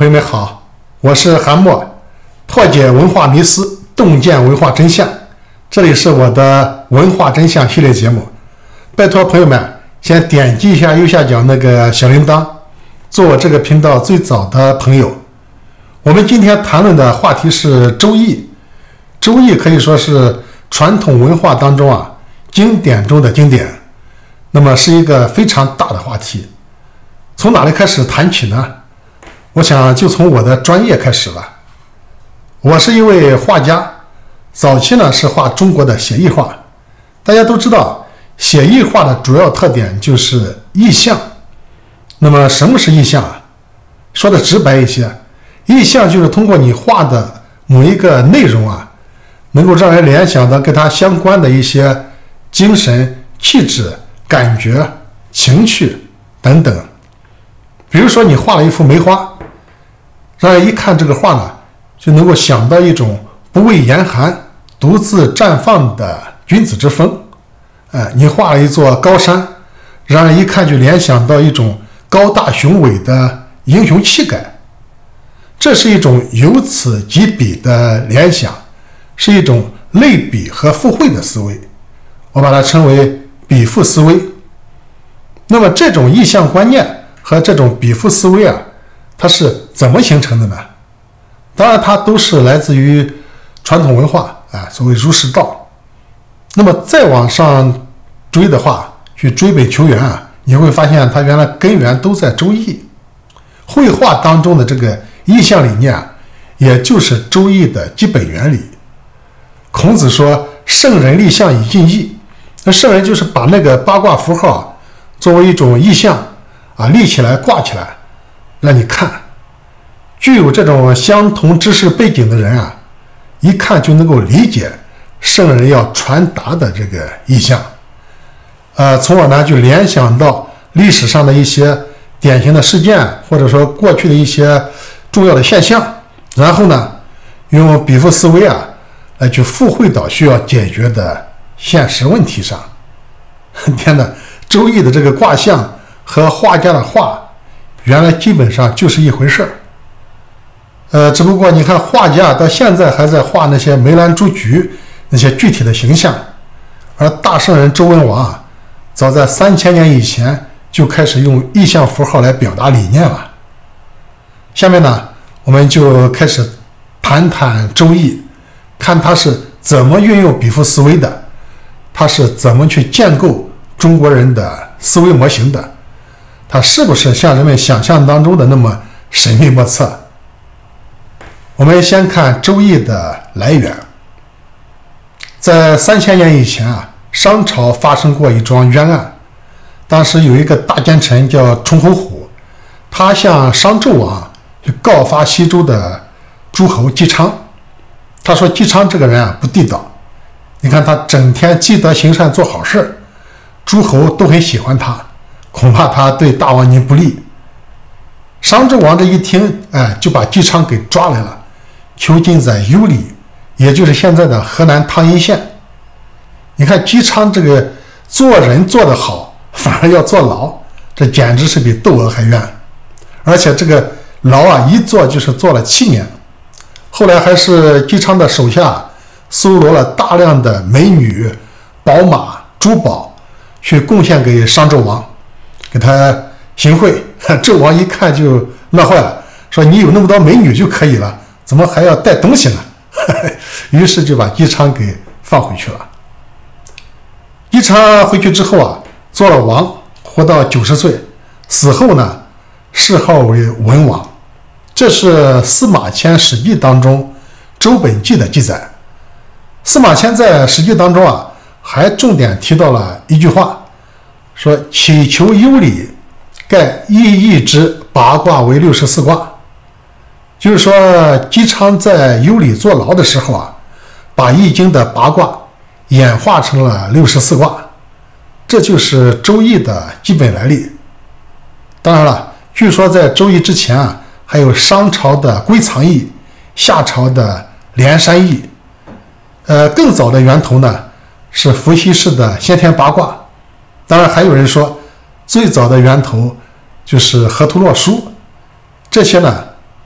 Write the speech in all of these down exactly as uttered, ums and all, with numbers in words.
朋友们好，我是韩墨，破解文化迷思，洞见文化真相。这里是我的文化真相系列节目，拜托朋友们先点击一下右下角那个小铃铛，做我这个频道最早的朋友。我们今天谈论的话题是《周易》。《周易》可以说是传统文化当中啊经典中的经典，那么是一个非常大的话题。从哪里开始谈起呢？我想就从我的专业开始吧。我是一位画家，早期呢是画中国的写意画。大家都知道，写意画的主要特点就是意象。那么什么是意象啊？说的直白一些，意象就是通过你画的某一个内容啊，能够让人联想到跟它相关的一些精神、气质、感觉、情绪等等。比如说你画了一幅梅花，让人一看这个画呢，就能够想到一种不畏严寒、独自绽放的君子之风。呃，你画了一座高山，让人一看就联想到一种高大雄伟的英雄气概。这是一种由此及彼的联想，是一种类比和附会的思维，我把它称为比附思维。那么这种意象观念和这种比附思维啊，它是怎么形成的呢？当然它都是来自于传统文化啊，所谓儒释道。那么再往上追的话，去追本求源啊，你会发现它原来根源都在周易。绘画当中的这个意象理念啊，也就是周易的基本原理。孔子说圣人立象以尽意，那圣人就是把那个八卦符号啊，作为一种意象啊，立起来挂起来让你看。具有这种相同知识背景的人啊，一看就能够理解圣人要传达的这个意象，呃，从而呢就联想到历史上的一些典型的事件，或者说过去的一些重要的现象，然后呢用比附思维啊来去附会到需要解决的现实问题上。天哪，周易的这个卦象和画家的画原来基本上就是一回事儿。呃，只不过你看画家到现在还在画那些梅兰竹菊那些具体的形象，而大圣人周文王啊，早在三千年以前就开始用意象符号来表达理念了。下面呢，我们就开始谈谈周易，看它是怎么运用比附思维的，它是怎么去建构中国人的思维模型的，它是不是像人们想象当中的那么神秘莫测。我们先看周易的来源。在三千年以前啊，商朝发生过一桩冤案。当时有一个大奸臣叫崇侯虎，他向商纣王去告发西周的诸侯姬昌。他说姬昌这个人啊不地道，你看他整天积德行善做好事，诸侯都很喜欢他，恐怕他对大王您不利。商纣王这一听，哎，就把姬昌给抓来了，囚禁在幽里，也就是现在的河南汤阴县。你看姬昌这个做人做得好，反而要坐牢，这简直是比窦娥还冤。而且这个牢啊，一坐就是坐了七年。后来还是姬昌的手下搜罗了大量的美女、宝马、珠宝，去贡献给商纣王，给他行贿。纣王一看就乐坏了，说你有那么多美女就可以了，怎么还要带东西呢？于是就把姬昌给放回去了。姬昌回去之后啊，做了王，活到九十岁，死后呢，谥号为文王。这是司马迁《史记》当中周本纪的记载。司马迁在《史记》当中啊，还重点提到了一句话，说祈求幽里，盖一易之八卦为六十四卦。就是说姬昌在幽里坐牢的时候啊，把易经的八卦演化成了六十四卦，这就是周易的基本来历。当然了，据说在周易之前啊，还有商朝的归藏易，夏朝的连山易。呃，更早的源头呢是伏羲氏的先天八卦。当然还有人说最早的源头就是河图洛书。这些呢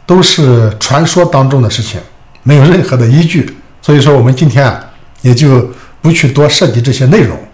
都是传说当中的事情，没有任何的依据。所以说我们今天啊也就不去多涉及这些内容。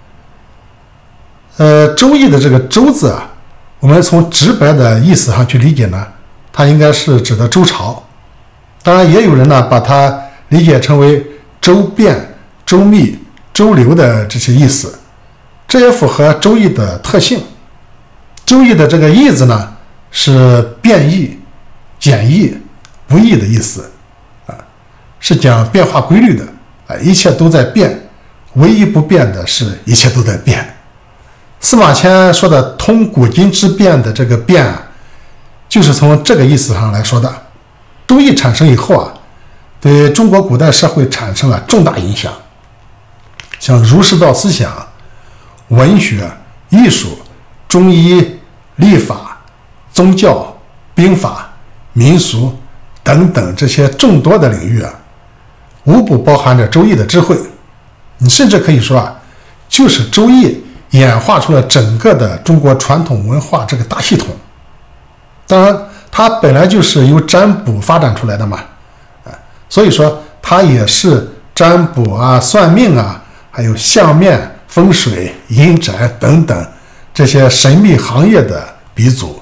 呃，周易的这个周字啊，我们从直白的意思上去理解呢，它应该是指的周朝。当然也有人呢把它理解成为周变、周密、周流的这些意思，这也符合周易的特性。周易的这个易字呢是变易、简易、不易的意思啊，是讲变化规律的啊，一切都在变，唯一不变的是一切都在变。司马迁说的通古今之变的这个变啊，就是从这个意思上来说的。周易产生以后啊，对中国古代社会产生了重大影响，像儒释道思想、文学、艺术、中医、历法、宗教、兵法、民俗等等这些众多的领域啊，无不包含着周易的智慧。你甚至可以说啊，就是周易演化出了整个的中国传统文化这个大系统。当然它本来就是由占卜发展出来的嘛，所以说它也是占卜啊、算命啊，还有相面、风水、阴宅等等这些神秘行业的鼻祖。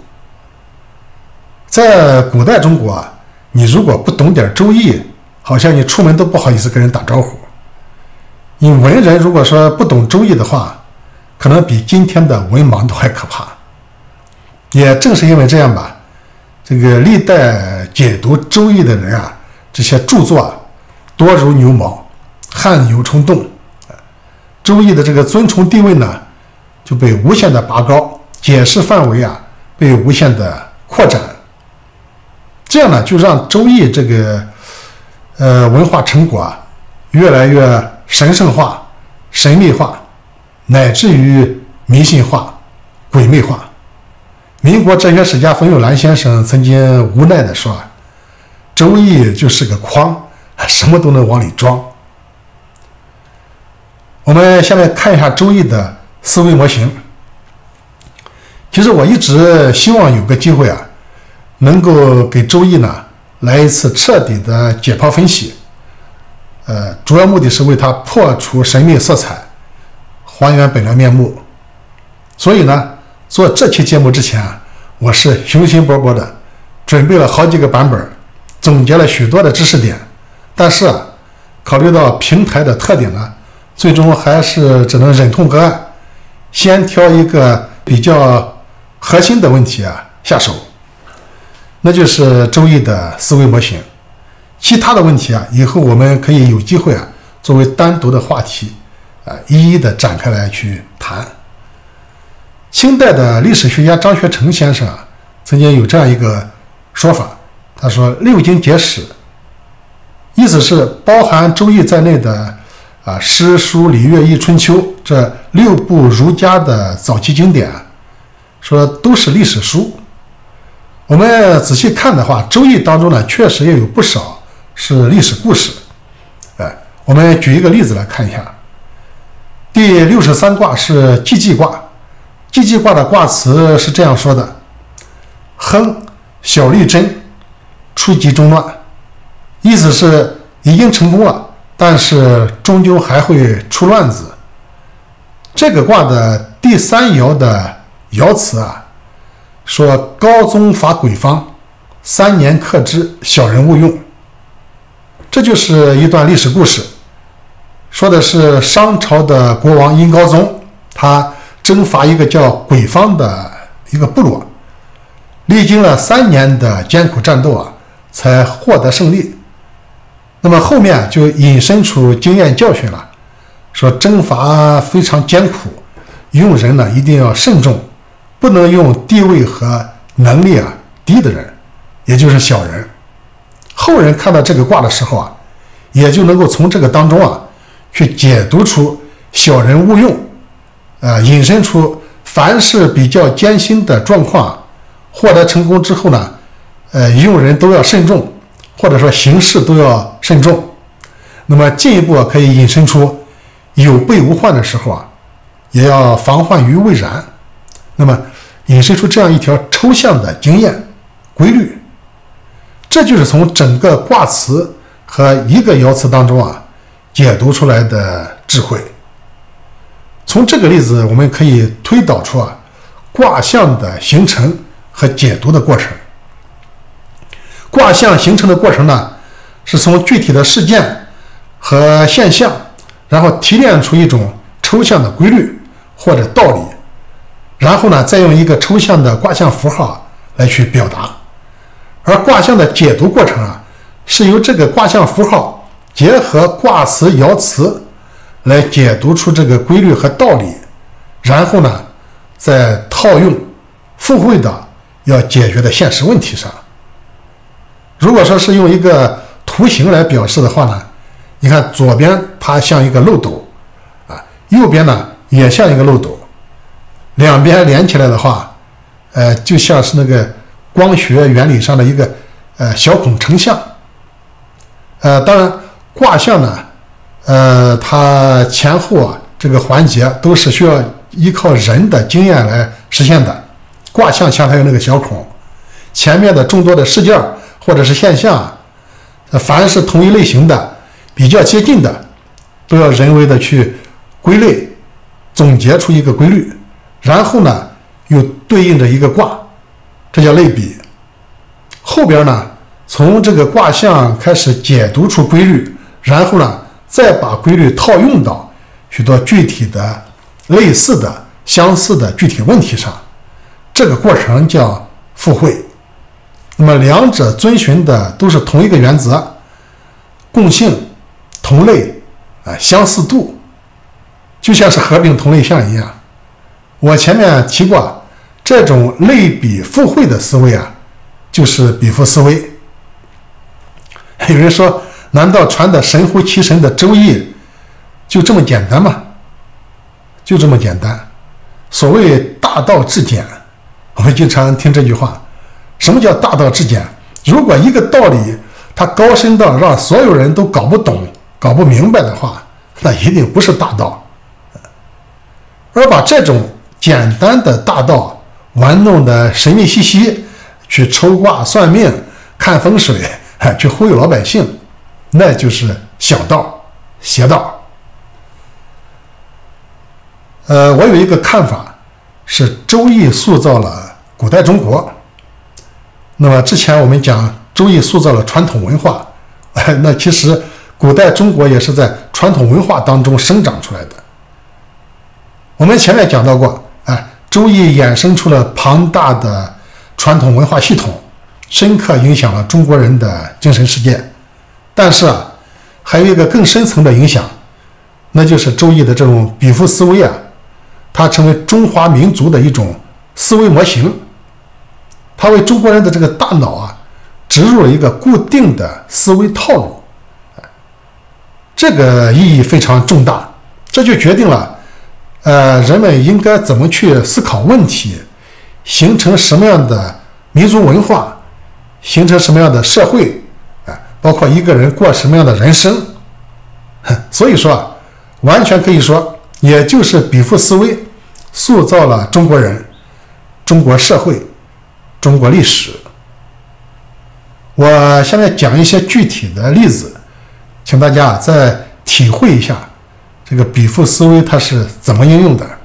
在古代中国啊，你如果不懂点周易，好像你出门都不好意思跟人打招呼。你文人如果说不懂周易的话，可能比今天的文盲都还可怕。也正是因为这样吧，这个历代解读周易的人啊，这些著作啊，多如牛毛，汗牛充栋。周易的这个尊崇地位呢，就被无限的拔高，解释范围啊被无限的扩展。这样呢，就让周易这个呃文化成果啊，越来越神圣化、神秘化，乃至于迷信化、鬼魅化。民国哲学史家冯友兰先生曾经无奈地说：“周易就是个筐，什么都能往里装。”我们下面看一下周易的思维模型。其实我一直希望有个机会啊，能够给周易呢来一次彻底的解剖分析。呃，主要目的是为它破除神秘色彩，还原本来面目。所以呢，做这期节目之前啊，我是雄心勃勃的准备了好几个版本，总结了许多的知识点。但是啊，考虑到平台的特点呢，最终还是只能忍痛割爱，先挑一个比较核心的问题啊下手，那就是周易的思维模型。其他的问题啊，以后我们可以有机会啊，作为单独的话题啊，一一的展开来去谈。清代的历史学家张学成先生啊，曾经有这样一个说法，他说六经解史，意思是包含周易在内的啊诗书礼乐易春秋这六部儒家的早期经典，说都是历史书。我们仔细看的话，周易当中呢，确实也有不少是历史故事。哎，我们举一个例子来看一下。第六十三卦是既济卦，既济卦的卦辞是这样说的：亨，小利贞，出吉中乱。意思是已经成功了，但是终究还会出乱子。这个卦的第三爻的爻辞啊，说高宗伐鬼方，三年克之，小人勿用。这就是一段历史故事，说的是商朝的国王殷高宗，他征伐一个叫鬼方的一个部落，历经了三年的艰苦战斗啊，才获得胜利。那么后面就引申出经验教训了，说征伐非常艰苦，用人呢一定要慎重，不能用地位和能力啊低的人，也就是小人。后人看到这个卦的时候啊，也就能够从这个当中啊去解读出小人勿用，呃，引申出凡是比较艰辛的状况获得成功之后呢，呃，用人都要慎重，或者说行事都要慎重。那么进一步可以引申出有备无患的时候啊，也要防患于未然。那么引申出这样一条抽象的经验规律。 这就是从整个卦辞和一个爻辞当中啊解读出来的智慧。从这个例子，我们可以推导出啊卦象的形成和解读的过程。卦象形成的过程呢，是从具体的事件和现象，然后提炼出一种抽象的规律或者道理，然后呢，再用一个抽象的卦象符号来去表达。而卦象的解读过程啊，是由这个卦象符号结合卦辞、爻辞来解读出这个规律和道理，然后呢，再套用附会到要解决的现实问题上。如果说是用一个图形来表示的话呢，你看左边它像一个漏斗啊，右边呢也像一个漏斗，两边连起来的话，呃，就像是那个光学原理上的一个呃小孔成像。呃，当然卦象呢，呃，它前后啊这个环节都是需要依靠人的经验来实现的。卦象像它有那个小孔，前面的众多的事件或者是现象啊，凡是同一类型的、比较接近的，都要人为的去归类，总结出一个规律，然后呢又对应着一个卦，这叫类比。后边呢，从这个卦象开始解读出规律，然后呢再把规律套用到许多具体的、类似的、相似的具体问题上，这个过程叫附会。那么两者遵循的都是同一个原则，共性、同类啊、相似度，就像是合并同类项一样。我前面提过，这种类比附会的思维啊，就是比附思维。有人说，难道传得神乎其神的周易就这么简单吗？就这么简单。所谓大道至简，我们经常听这句话。什么叫大道至简？如果一个道理它高深到让所有人都搞不懂、搞不明白的话，那一定不是大道。而把这种简单的大道玩弄的神秘兮兮，去抽卦算命、看风水，去忽悠老百姓，那就是小道、邪道。呃，我有一个看法，是周易塑造了古代中国。那么之前我们讲周易塑造了传统文化，那其实古代中国也是在传统文化当中生长出来的。我们前面讲到过，哎，周易衍生出了庞大的传统文化系统，深刻影响了中国人的精神世界。但是啊，还有一个更深层的影响，那就是周易的这种比附思维啊，它成为中华民族的一种思维模型。它为中国人的这个大脑啊植入了一个固定的思维套路，这个意义非常重大。这就决定了，呃，人们应该怎么去思考问题，形成什么样的民族文化，形成什么样的社会，啊，包括一个人过什么样的人生。所以说，完全可以说，也就是比附思维塑造了中国人、中国社会、中国历史。我下面讲一些具体的例子，请大家再体会一下这个比附思维它是怎么应用的。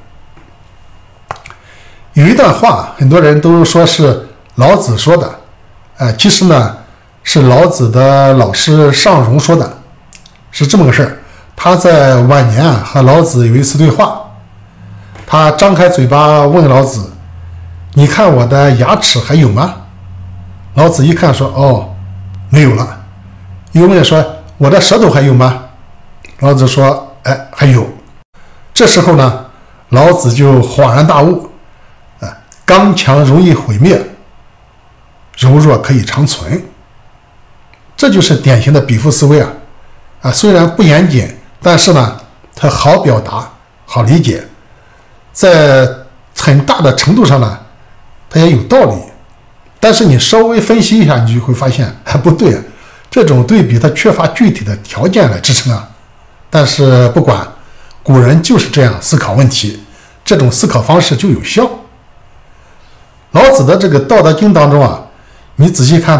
有一段话，很多人都说是老子说的，呃，其实呢是老子的老师尚荣说的。是这么个事儿，他在晚年啊和老子有一次对话，他张开嘴巴问老子：“你看我的牙齿还有吗？”老子一看说：“哦，没有了。”又问说：“我的舌头还有吗？”老子说：“哎，还有。”这时候呢，老子就恍然大悟，啊，刚强容易毁灭，柔弱可以长存。这就是典型的比附思维啊！啊，虽然不严谨，但是呢，它好表达，好理解，在很大的程度上呢，它也有道理。但是你稍微分析一下，你就会发现，还不对啊，这种对比它缺乏具体的条件来支撑啊。但是不管，古人就是这样思考问题，这种思考方式就有效。老子的这个《道德经》当中啊，你仔细看，它有大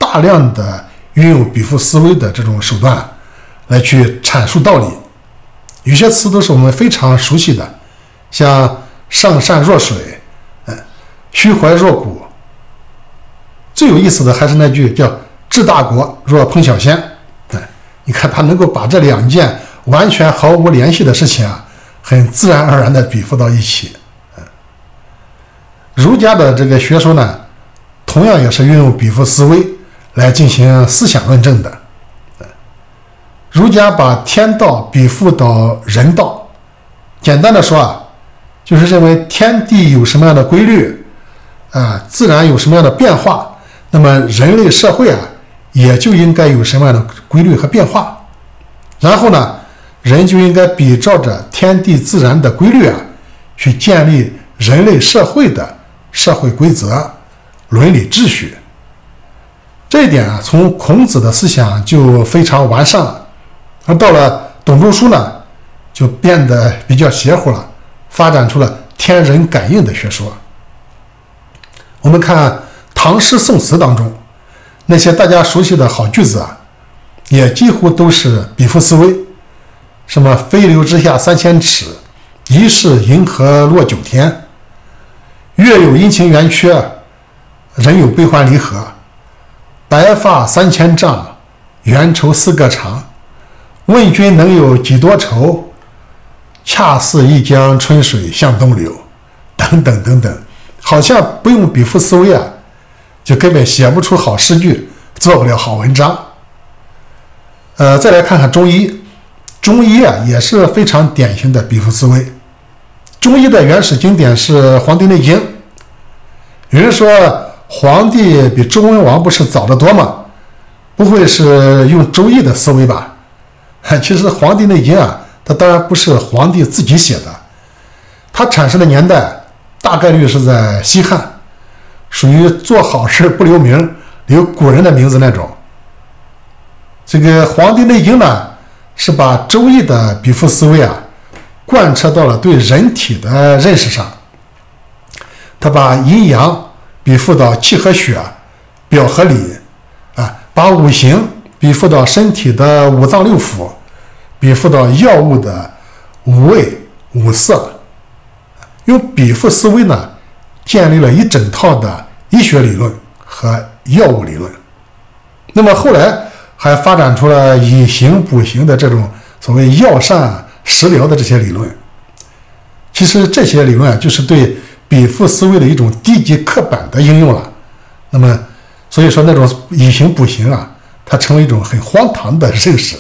大量的运用比附思维的这种手段来去阐述道理。有些词都是我们非常熟悉的，像上善若水，嗯，虚怀若谷。最有意思的还是那句叫治大国若烹小鲜。嗯，你看他能够把这两件完全毫无联系的事情啊，很自然而然的比附到一起。嗯，儒家的这个学说呢，同样也是运用比附思维来进行思想论证的。儒家把天道比附到人道，简单的说啊，就是认为天地有什么样的规律，啊，自然有什么样的变化，那么人类社会啊，也就应该有什么样的规律和变化。然后呢，人就应该比照着天地自然的规律啊，去建立人类社会的社会规则、伦理秩序。这一点啊，从孔子的思想就非常完善了。而到了董仲舒呢，就变得比较邪乎了，发展出了天人感应的学说。我们看唐诗宋词当中那些大家熟悉的好句子啊，也几乎都是比附思维，什么飞流直下三千尺，疑是银河落九天，月有阴晴圆缺，人有悲欢离合，白发三千丈，缘愁似个长，问君能有几多愁，恰似一江春水向东流，等等等等，好像不用比附思维啊，就根本写不出好诗句，做不了好文章。呃，再来看看中医，中医啊也是非常典型的比附思维。中医的原始经典是《黄帝内经》，有人说皇帝比周文王不是早得多吗？不会是用周易的思维吧？其实《黄帝内经》啊，它当然不是皇帝自己写的，它产生的年代大概率是在西汉，属于做好事不留名，留古人的名字那种。这个《黄帝内经》呢，是把周易的比附思维啊，贯彻到了对人体的认识上。他把阴阳比附到气和血、表和里，啊，把五行比附到身体的五脏六腑，比附到药物的五味五色，用比附思维呢，建立了一整套的医学理论和药物理论。那么后来还发展出了以形补形的这种所谓药膳食疗的这些理论。其实这些理论啊，就是对比附思维的一种低级刻板的应用了。那么所以说那种以形补形啊，它成为一种很荒唐的认识。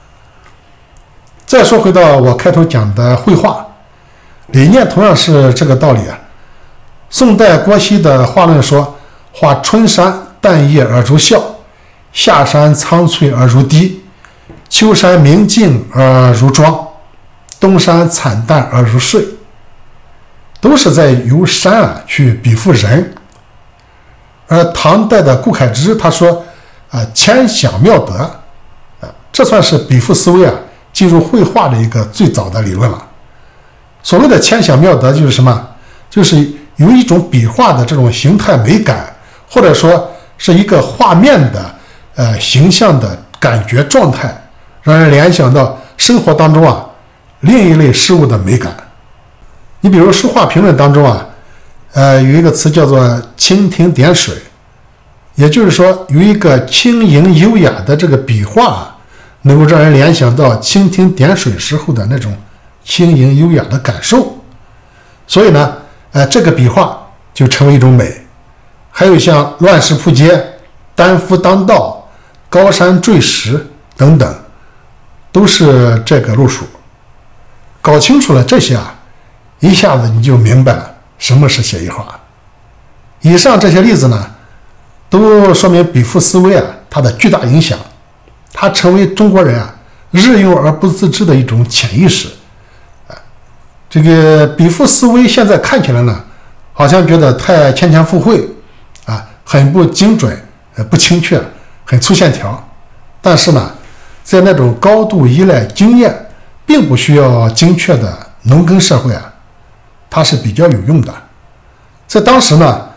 再说回到我开头讲的绘画理念，同样是这个道理啊。宋代郭熙的画论说，画春山淡叶而如笑，夏山苍翠而如滴，秋山明净而如妆，冬山惨淡而如睡，都是在由山啊去比附人。而唐代的顾恺之他说啊，千想妙德，啊，这算是比附思维啊进入绘画的一个最早的理论了。所谓的千想妙德就是什么？就是有一种笔画的这种形态美感，或者说是一个画面的呃形象的感觉状态，让人联想到生活当中啊另一类事物的美感。你比如书画评论当中啊，呃有一个词叫做蜻蜓点水，也就是说有一个轻盈优雅的这个笔画啊，能够让人联想到蜻蜓点水时候的那种轻盈优雅的感受，所以呢，呃，这个笔画就成为一种美。还有像乱石铺街、丹夫当道、高山坠石等等，都是这个路数。搞清楚了这些啊，一下子你就明白了什么是写意画。以上这些例子呢，都说明比附思维啊它的巨大影响，它成为中国人啊日用而不自知的一种潜意识。这个比附思维现在看起来呢，好像觉得太牵强附会啊，很不精准，呃，不精确，很粗线条。但是呢，在那种高度依赖经验，并不需要精确的农耕社会啊，它是比较有用的。在当时呢，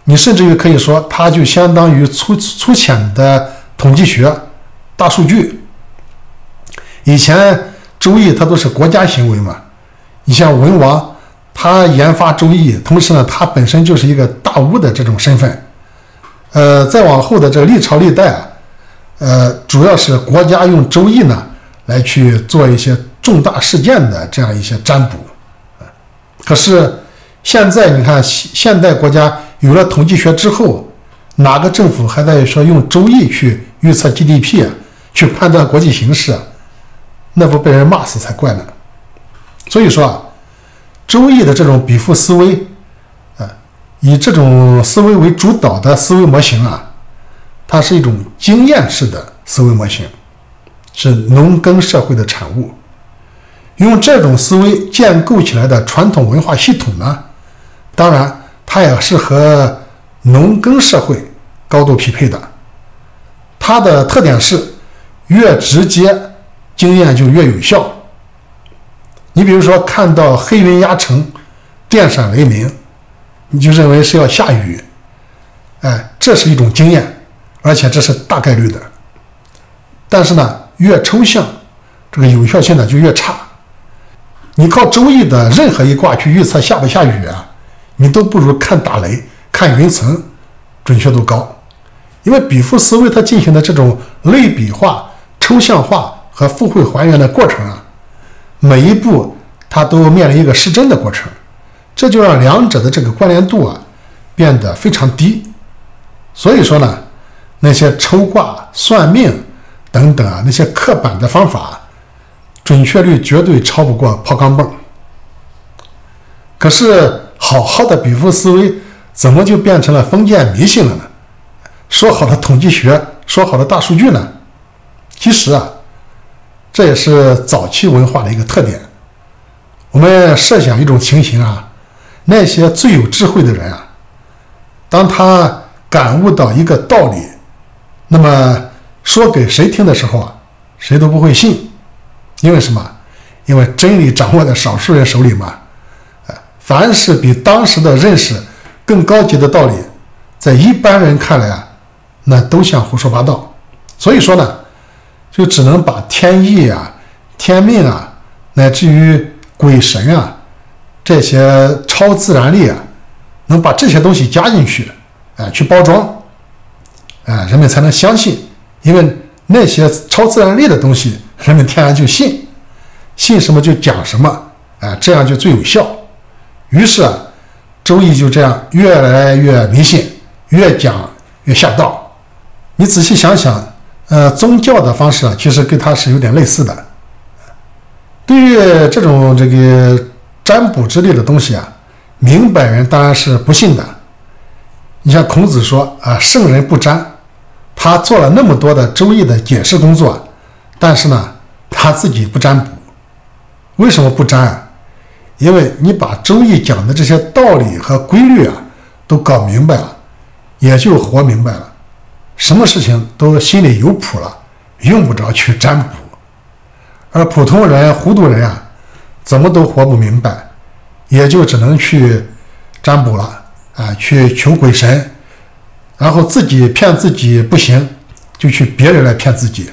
你甚至于可以说，它就相当于粗粗浅的统计学、大数据。以前周易它都是国家行为嘛，你像文王，他研发周易，同时呢，他本身就是一个大巫的这种身份。呃，再往后的这个历朝历代啊，呃，主要是国家用周易呢来去做一些重大事件的这样一些占卜。可是现在你看，现代国家有了统计学之后，哪个政府还在说用周易去预测 G D P 啊，去判断国际形势啊？那不被人骂死才怪呢。所以说啊，周易的这种比附思维，啊，以这种思维为主导的思维模型啊，它是一种经验式的思维模型，是农耕社会的产物。用这种思维建构起来的传统文化系统呢，当然它也是和农耕社会高度匹配的。它的特点是越直接，经验就越有效。你比如说看到黑云压城、电闪雷鸣，你就认为是要下雨，哎，这是一种经验，而且这是大概率的。但是呢，越抽象，这个有效性呢就越差。你靠周易的任何一卦去预测下不下雨啊，你都不如看打雷、看云层准确度高。因为比附思维它进行的这种类比化、抽象化和复绘还原的过程啊，每一步它都面临一个失真的过程，这就让两者的这个关联度啊变得非常低。所以说呢，那些抽卦、算命等等啊，那些刻板的方法，准确率绝对超不过抛钢镚。可是好好的比附思维怎么就变成了封建迷信了呢？说好的统计学，说好的大数据呢？其实啊，这也是早期文化的一个特点。我们设想一种情形啊，那些最有智慧的人啊，当他感悟到一个道理，那么说给谁听的时候啊，谁都不会信。因为什么？因为真理掌握在少数人手里嘛。凡是比当时的认识更高级的道理，在一般人看来啊，那都像胡说八道。所以说呢，就只能把天意啊、天命啊，乃至于鬼神啊，这些超自然力啊，能把这些东西加进去，哎、呃，去包装，哎、呃，人们才能相信。因为那些超自然力的东西，人们天然就信，信什么就讲什么，哎、呃，这样就最有效。于是啊，周易就这样越来越迷信，越讲越下道。你仔细想想，呃，宗教的方式啊，其实跟它是有点类似的。对于这种这个占卜之类的东西啊，明白人当然是不信的。你像孔子说啊，圣人不占，他做了那么多的周易的解释工作，但是呢，他自己不占卜。为什么不占啊？因为你把周易讲的这些道理和规律啊都搞明白了，也就活明白了，什么事情都心里有谱了，用不着去占卜。而普通人、糊涂人啊，怎么都活不明白，也就只能去占卜了啊，去求鬼神，然后自己骗自己不行，就去别人来骗自己。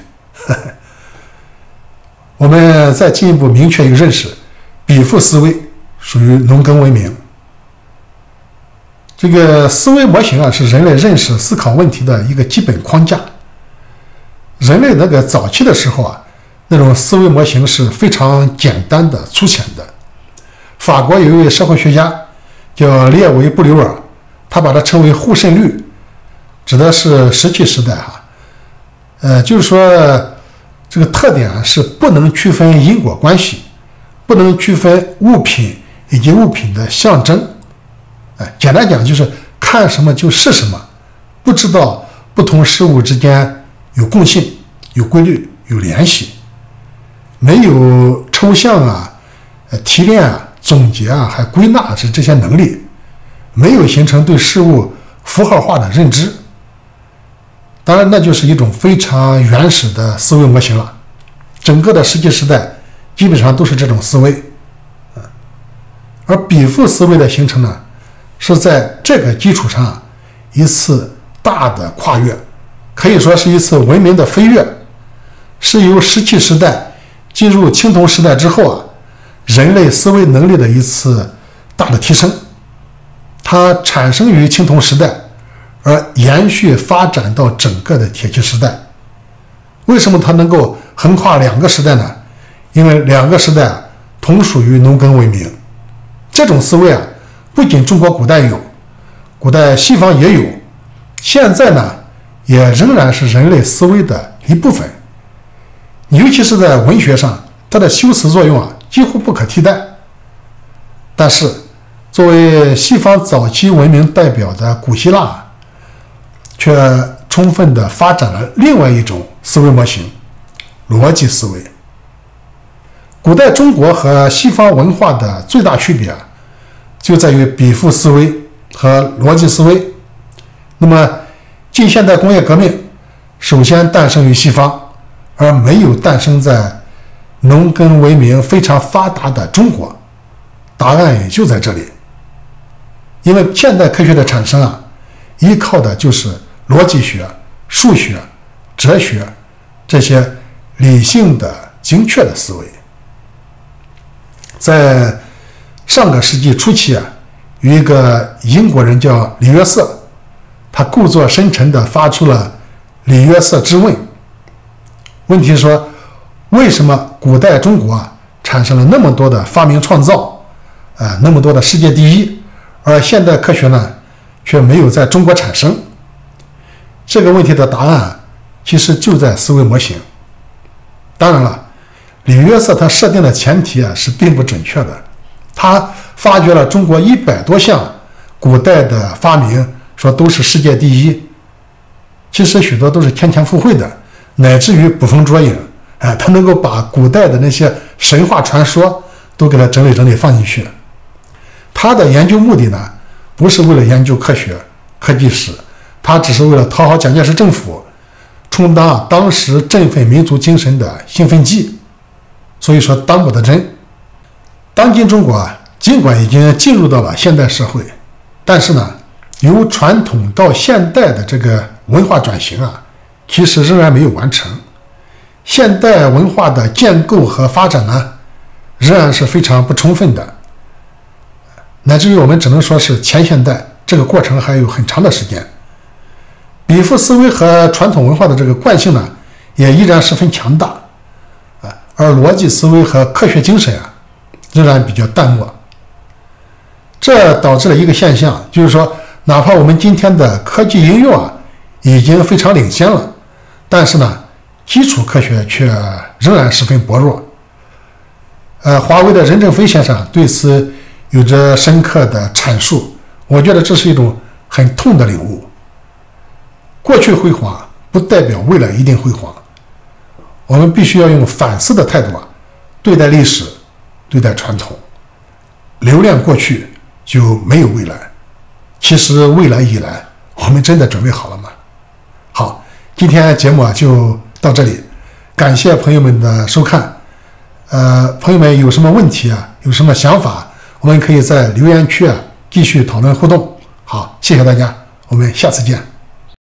我们再进一步明确一个认识，比附思维属于农耕文明。这个思维模型啊，是人类认识思考问题的一个基本框架。人类那个早期的时候啊，那种思维模型是非常简单的、粗浅的。法国有一位社会学家叫列维·布留尔，他把它称为互渗律，指的是石器时代哈、啊。呃，就是说这个特点啊是不能区分因果关系，不能区分物品以及物品的象征。哎，简单讲就是看什么就是什么，不知道不同事物之间有共性、有规律、有联系，没有抽象啊、呃提炼啊、总结啊，还归纳是这些能力，没有形成对事物符号化的认知。当然，那就是一种非常原始的思维模型了。整个的石器时代基本上都是这种思维。而比附思维的形成呢，是在这个基础上一次大的跨越，可以说是一次文明的飞跃，是由石器时代进入青铜时代之后啊，人类思维能力的一次大的提升。它产生于青铜时代，而延续发展到整个的铁器时代。为什么它能够横跨两个时代呢？因为两个时代啊同属于农耕文明。这种思维啊，不仅中国古代有，古代西方也有，现在呢也仍然是人类思维的一部分。尤其是在文学上，它的修辞作用啊几乎不可替代。但是作为西方早期文明代表的古希腊，却充分地发展了另外一种思维模型——逻辑思维。古代中国和西方文化的最大区别就在于比附思维和逻辑思维。那么近现代工业革命首先诞生于西方，而没有诞生在农耕文明非常发达的中国。答案也就在这里。因为现代科学的产生啊，依靠的就是逻辑学、数学、哲学这些理性的精确的思维。在上个世纪初期啊，有一个英国人叫李约瑟，他故作深沉地发出了李约瑟之问。问题说，为什么古代中国啊产生了那么多的发明创造，呃，那么多的世界第一，而现代科学呢却没有在中国产生？这个问题的答案其实就在思维模型。当然了，李约瑟他设定的前提啊是并不准确的。他发掘了中国一百多项古代的发明，说都是世界第一，其实许多都是天前附会的，乃至于捕风捉影。哎，他能够把古代的那些神话传说都给他整理整理放进去。他的研究目的呢，不是为了研究科学、科技史，他只是为了讨好蒋介石政府，充当当时振奋民族精神的兴奋剂。所以说当不得真。当今中国啊，尽管已经进入到了现代社会，但是呢，由传统到现代的这个文化转型啊，其实仍然没有完成。现代文化的建构和发展呢，仍然是非常不充分的，乃至于我们只能说是前现代，这个过程还有很长的时间。比附思维和传统文化的这个惯性呢，也依然十分强大，啊，而逻辑思维和科学精神啊，仍然比较淡漠。这导致了一个现象，就是说，哪怕我们今天的科技应用啊，已经非常领先了，但是呢，基础科学却仍然十分薄弱。呃，华为的任正非先生对此有着深刻的阐述，我觉得这是一种很痛的领悟。过去辉煌不代表未来一定辉煌，我们必须要用反思的态度啊，对待历史，对待传统。留恋过去就没有未来。其实未来已来，我们真的准备好了吗？好，今天节目啊就到这里，感谢朋友们的收看。呃，朋友们有什么问题啊，有什么想法，我们可以在留言区啊继续讨论互动。好，谢谢大家，我们下次见。